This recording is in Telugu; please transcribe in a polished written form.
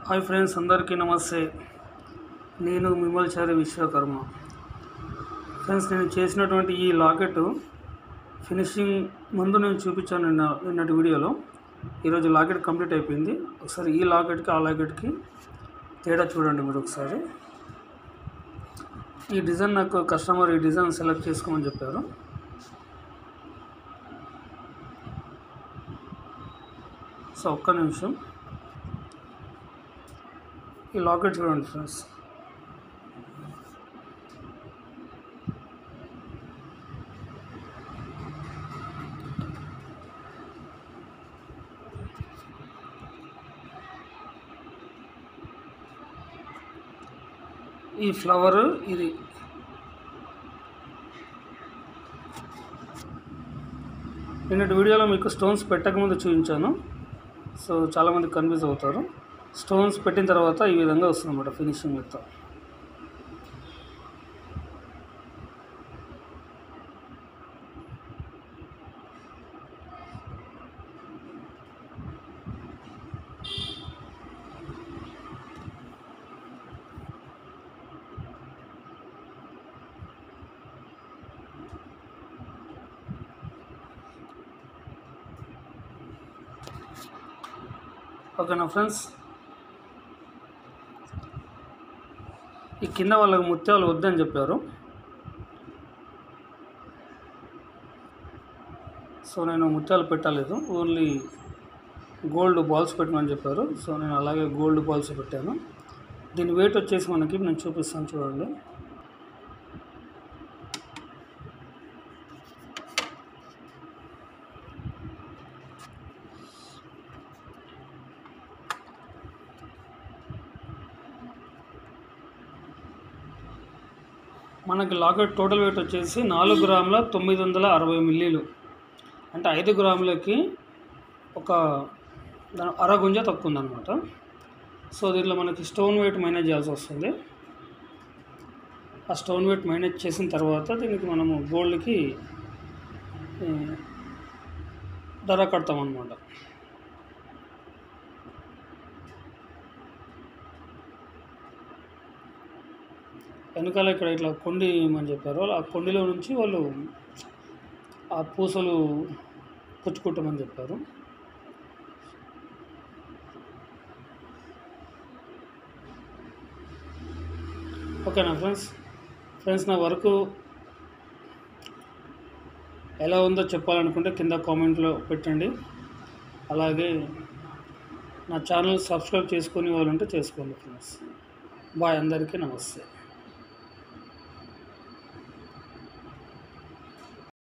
హాయ్ ఫ్రెండ్స్, అందరికీ నమస్తే. నేను మిమ్మల్చారి విశ్వకర్మ. ఫ్రెండ్స్, నేను చేసినటువంటి ఈ లాకెట్ ఫినిషింగ్ ముందు నేను చూపించాను నిన్నటి వీడియోలో. ఈరోజు లాకెట్ కంప్లీట్ అయిపోయింది. ఒకసారి ఈ లాకెట్కి ఆ లాకెట్కి తేడా చూడండి మీరు ఒకసారి. ఈ డిజైన్ నాకు కస్టమర్ ఈ డిజైన్ సెలెక్ట్ చేసుకోమని చెప్పారు. సో ఒక్క నిమిషం, ఈ లాకెట్ చూడండి ఫ్రెండ్స్. ఈ ఫ్లవర్ ఇది నిన్నటి వీడియోలో మీకు స్టోన్స్ పెట్టకముందు చూపించాను. సో చాలామంది కన్ఫ్యూజ్ అవుతారు. స్టోన్స్ పెట్టిన తర్వాత ఈ విధంగా వస్తుంది అన్నమాట ఫినిషింగ్ మొత్తం. ఓకేనా ఫ్రెండ్స్, ఈ కింద వాళ్ళకి ముత్యాలు వద్దని చెప్పారు. సో నేను ముత్యాలు పెట్టలేదు, ఓన్లీ గోల్డ్ బాల్స్ పెట్టమని చెప్పారు. సో నేను అలాగే గోల్డ్ బాల్స్ పెట్టాను. దీని వెయిట్ వచ్చేసి మనకి నేను చూపిస్తాను చూడండి. మనకి లాకెట్ టోటల్ వెయిట్ వచ్చేసి 4 గ్రాముల 960 మిల్లీలు, అంటే 5 గ్రాములకి ఒక అరగుంజ తక్కువ ఉందన్నమాట. సో దీంట్లో మనకి స్టోన్ వెయిట్ మైనస్ చేయాల్సి వస్తుంది. ఆ స్టోన్ వెయిట్ మైనస్ చేసిన తర్వాత దీనికి మనము గోల్డ్కి ధర కడతామన్నమాట. వెనకాల ఇక్కడ ఇట్లా కొండి అని చెప్పారు. ఆ కొండిలో నుంచి వాళ్ళు ఆ పూసలు పుచ్చుకుంటామని చెప్పారు. ఓకేనా ఫ్రెండ్స్ నా వర్క్ ఎలా ఉందో చెప్పాలనుకుంటే కింద కామెంట్లో పెట్టండి. అలాగే నా ఛానల్ సబ్స్క్రైబ్ చేసుకునే వాళ్ళంటే చేసుకోండి ఫ్రెండ్స్. బాయ్, అందరికీ నమస్తే.